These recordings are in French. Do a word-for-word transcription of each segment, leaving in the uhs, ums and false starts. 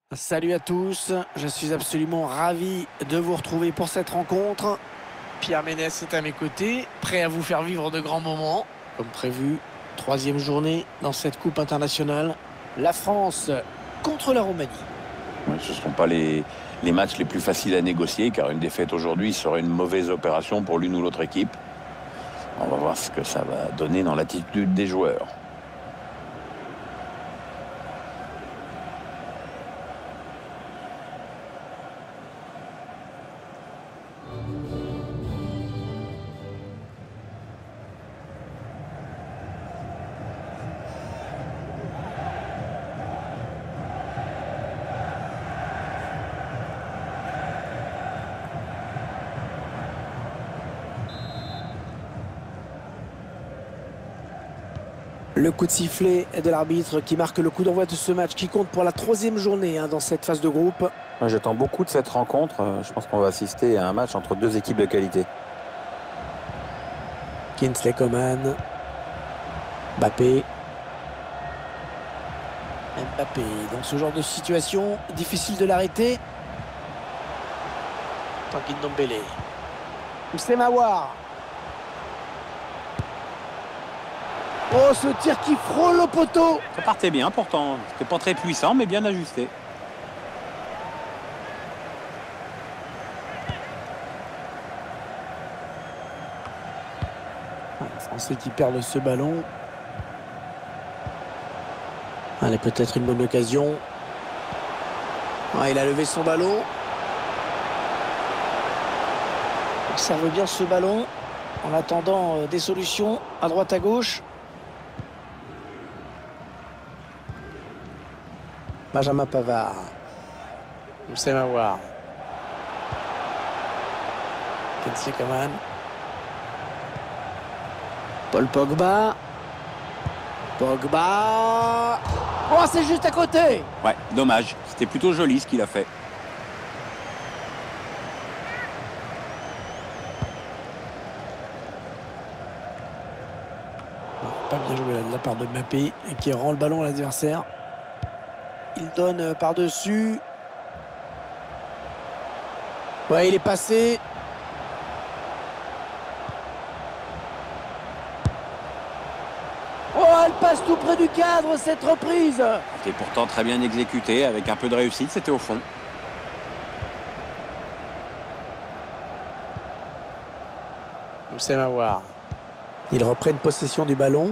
Salut à tous, je suis absolument ravi de vous retrouver pour cette rencontre. Pierre Ménès est à mes côtés, prêt à vous faire vivre de grands moments. Comme prévu, troisième journée dans cette Coupe internationale. La France contre la Roumanie. Ouais, ce ne seront pas les, les matchs les plus faciles à négocier, car une défaite aujourd'hui serait une mauvaise opération pour l'une ou l'autre équipe. On va voir ce que ça va donner dans l'attitude des joueurs. Le coup de sifflet de l'arbitre qui marque le coup d'envoi de ce match qui compte pour la troisième journée hein, dans cette phase de groupe. Moi, j'attends beaucoup de cette rencontre. Je pense qu'on va assister à un match entre deux équipes de qualité. Kingsley Coman. Mbappé. Mbappé. Dans ce genre de situation, difficile de l'arrêter. Tanguy Ndombele. Houssem Aouar. Oh, ce tir qui frôle le poteau. Ça partait bien pourtant. C'était pas très puissant, mais bien ajusté. Les Français qui perdent ce ballon. Allez, peut-être une bonne occasion. Ah, il a levé son ballon. Il observe bien ce ballon en attendant euh, des solutions à droite à gauche. Benjamin Pavard. Houssem Aouar. Kingsley Coman. Paul Pogba. Pogba. Oh, c'est juste à côté. Ouais, dommage. C'était plutôt joli ce qu'il a fait. Pas bien joué là de la part de Mbappé qui rend le ballon à l'adversaire. Il donne par-dessus. Ouais, il est passé. Oh, elle passe tout près du cadre, cette reprise. C'était pourtant très bien exécuté. Avec un peu de réussite, c'était au fond. Houssem Aouar. Ils reprennent possession du ballon.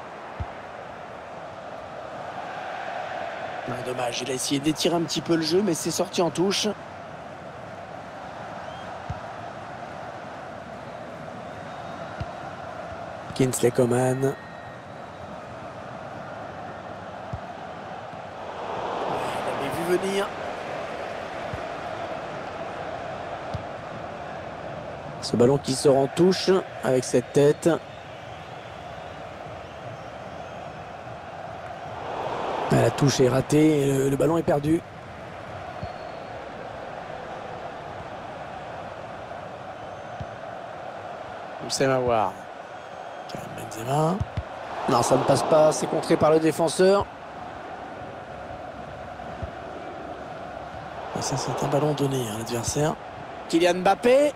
Ah, dommage, il a essayé d'étirer un petit peu le jeu, mais c'est sorti en touche. Kingsley Coman. Il avait vu venir. Ce ballon qui sort en touche avec cette tête. La touche est ratée et le, le ballon est perdu. Houssem Aouar. Karim Benzema. Non, ça ne passe pas. C'est contré par le défenseur. Et ça, c'est un ballon donné à l'adversaire. Kylian Mbappé.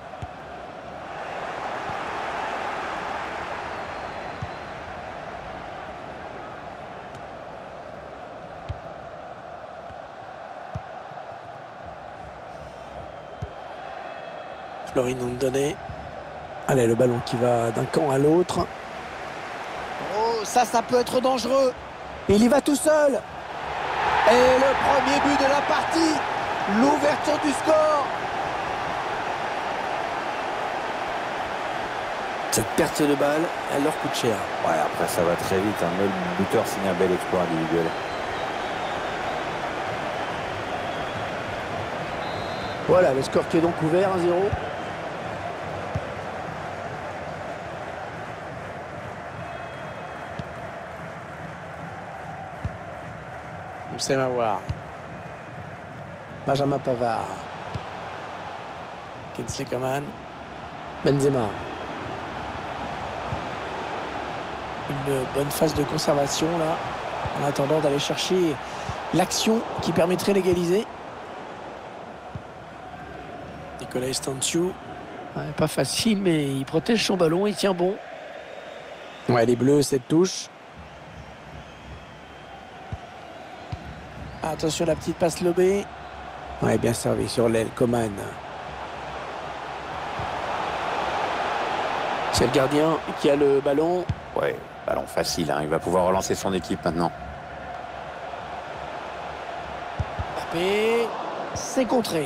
Florin Ndombele. Allez, le ballon qui va d'un camp à l'autre. Oh, ça, ça peut être dangereux. Il y va tout seul. Et le premier but de la partie. L'ouverture du score. Cette perte de balle, elle leur coûte cher. Ouais, après ça va très vite. Un hein. Le buteur signe un bel exploit individuel. Voilà, le score qui est donc ouvert, un zéro. Houssem Aouar. Benjamin Pavard. Kingsley Coman. Benzema. Une bonne phase de conservation là, en attendant d'aller chercher l'action qui permettrait d'égaliser. Nicolas Estanciou. Ouais, pas facile, mais il protège son ballon, il tient bon. Ouais, les Bleus, cette touche. Attention, la petite passe lobée. Ouais, bien servi sur l'aile, Coman. C'est le gardien qui a le ballon. Ouais, ballon facile, hein. Il va pouvoir relancer son équipe maintenant. Mbappé, c'est contré.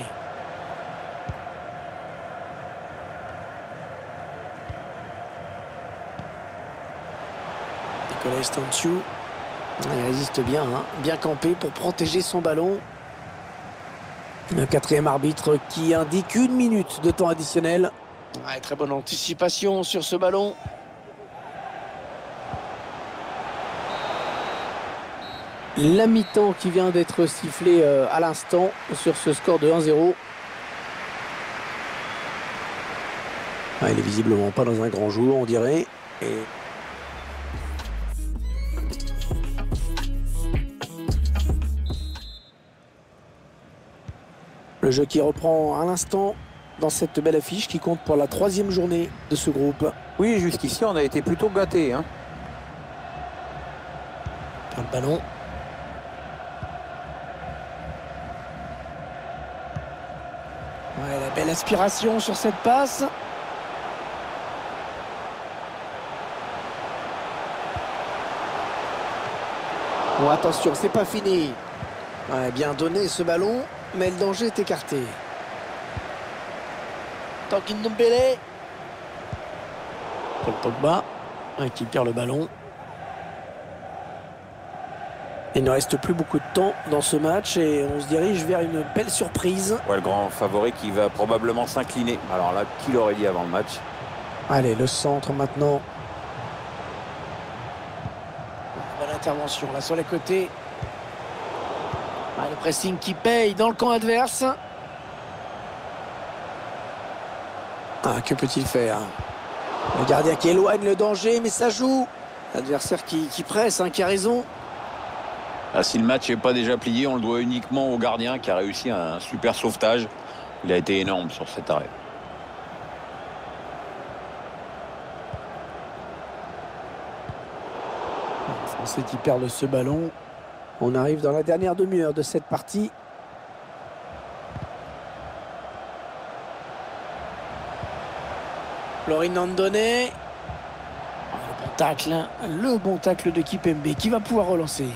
Nicolas Estanciou. Il résiste bien, hein. Bien campé pour protéger son ballon. Un quatrième arbitre qui indique une minute de temps additionnel. Ouais, très bonne anticipation sur ce ballon. La mi-temps qui vient d'être sifflée euh, à l'instant sur ce score de un zéro. Ah, il est visiblement pas dans un grand jour, on dirait. Et... le jeu qui reprend à l'instant dans cette belle affiche qui compte pour la troisième journée de ce groupe. Oui, jusqu'ici, on a été plutôt gâtés, hein. Par le ballon. Ouais, la belle aspiration sur cette passe. Bon, attention, c'est pas fini. Ouais, bien donné ce ballon, mais le danger est écarté. Tanguy Ndombele. Paul Pogba, hein, qui perd le ballon. Il ne reste plus beaucoup de temps dans ce match et on se dirige vers une belle surprise. Ouais, le grand favori qui va probablement s'incliner. Alors là, qui l'aurait dit avant le match? Allez, le centre maintenant. Bonne intervention là sur les côtés. Ah, le pressing qui paye dans le camp adverse. Ah, que peut-il faire? Le gardien qui éloigne le danger, mais ça joue. L'adversaire qui, qui presse, hein, qui a raison. Ah, si le match n'est pas déjà plié, on le doit uniquement au gardien qui a réussi un super sauvetage. Il a été énorme sur cet arrêt. Les Français qui perdent ce ballon. On arrive dans la dernière demi-heure de cette partie. Florin Andone. Le bon tacle, le bon tacle de Kipembe qui va pouvoir relancer.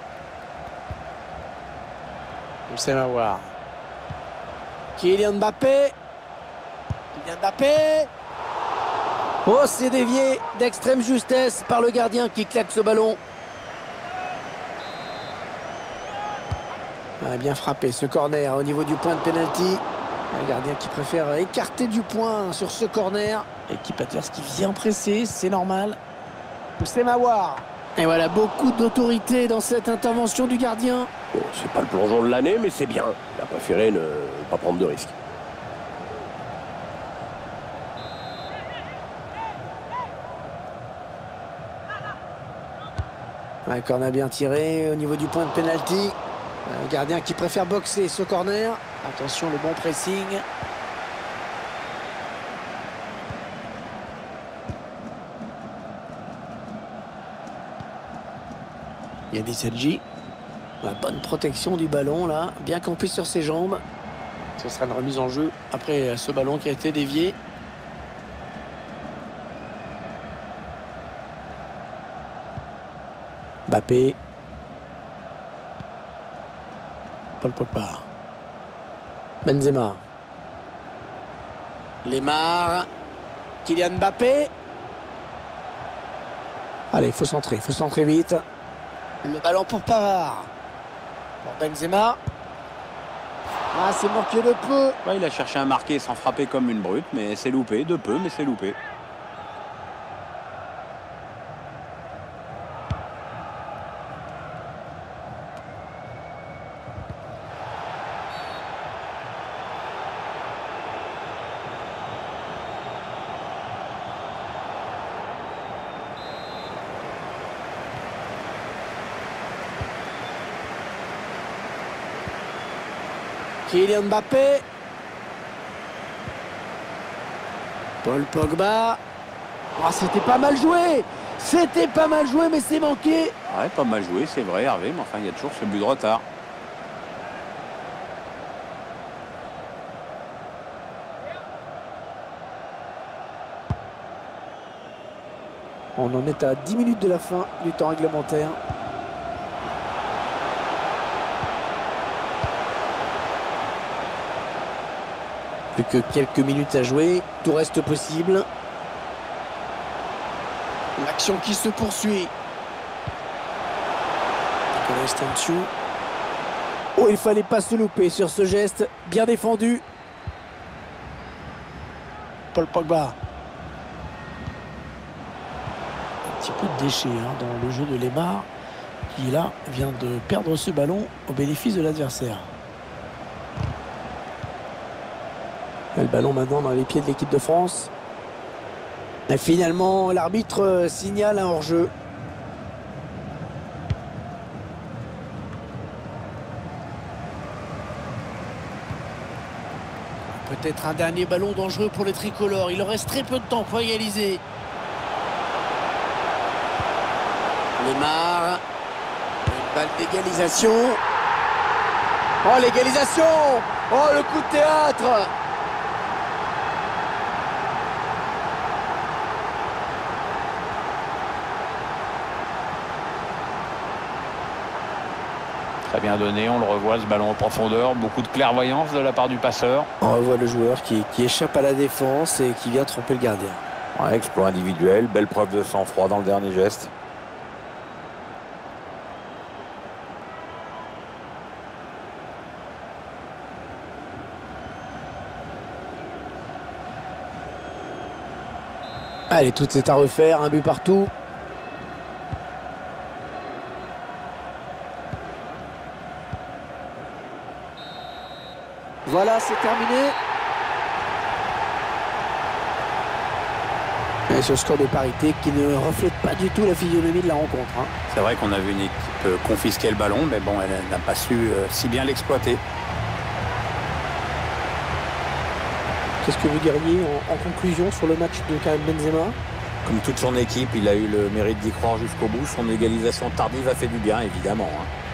Moussa Mawar. Kylian Mbappé. Kylian Mbappé. Oh, c'est dévié d'extrême justesse par le gardien qui claque ce ballon. Ah, bien frappé ce corner au niveau du point de pénalty. Un gardien qui préfère écarter du point sur ce corner. Équipe adverse qui vient presser, c'est normal. Moussa Mawar. Et voilà, beaucoup d'autorité dans cette intervention du gardien. Bon, c'est pas le plongeon de l'année, mais c'est bien. Il a préféré ne pas prendre de risques. Un corner bien tiré au niveau du point de pénalty. Un gardien qui préfère boxer ce corner. Attention, le bon pressing. Yanis Hadji. La bonne protection du ballon là, bien campé sur ses jambes. Ce sera une remise en jeu après ce ballon qui a été dévié. Mbappé. Paul Pogba. Benzema. Lemar. Kylian Mbappé. Allez, il faut centrer, il faut centrer vite. Le ballon pour Pavard. Pour Benzema. Ah, c'est manqué de peu. Ouais, il a cherché à marquer sans frapper comme une brute, mais c'est loupé, de peu, mais c'est loupé. Kylian Mbappé. Paul Pogba. Oh, c'était pas mal joué. C'était pas mal joué, mais c'est manqué. Ouais, pas mal joué, c'est vrai, Hervé, mais enfin, il y a toujours ce but de retard. On en est à dix minutes de la fin du temps réglementaire. Plus que quelques minutes à jouer, tout reste possible. L'action qui se poursuit. Nicolas Estancio. Oh, il fallait pas se louper sur ce geste. Bien défendu. Paul Pogba. Un petit peu de déchet hein, dans le jeu de Lemar, qui là vient de perdre ce ballon au bénéfice de l'adversaire. Le ballon maintenant dans les pieds de l'équipe de France. Et finalement, l'arbitre signale un hors-jeu. Peut-être un dernier ballon dangereux pour les tricolores. Il leur reste très peu de temps pour égaliser. Lemar. Une balle d'égalisation. Oh, l'égalisation! Oh, le coup de théâtre! Très bien donné, on le revoit ce ballon en profondeur, beaucoup de clairvoyance de la part du passeur. On revoit le joueur qui, qui échappe à la défense et qui vient tromper le gardien. Ouais, exploit individuel, belle preuve de sang-froid dans le dernier geste. Allez, tout est à refaire, un but partout. Voilà, c'est terminé. Et ce score de parité qui ne reflète pas du tout la physionomie de la rencontre. Hein. C'est vrai qu'on a vu une équipe confisquer le ballon, mais bon, elle n'a pas su euh, si bien l'exploiter. Qu'est-ce que vous diriez en, en conclusion sur le match de Karim Benzema? Comme toute son équipe, il a eu le mérite d'y croire jusqu'au bout. Son égalisation tardive a fait du bien, évidemment. Hein.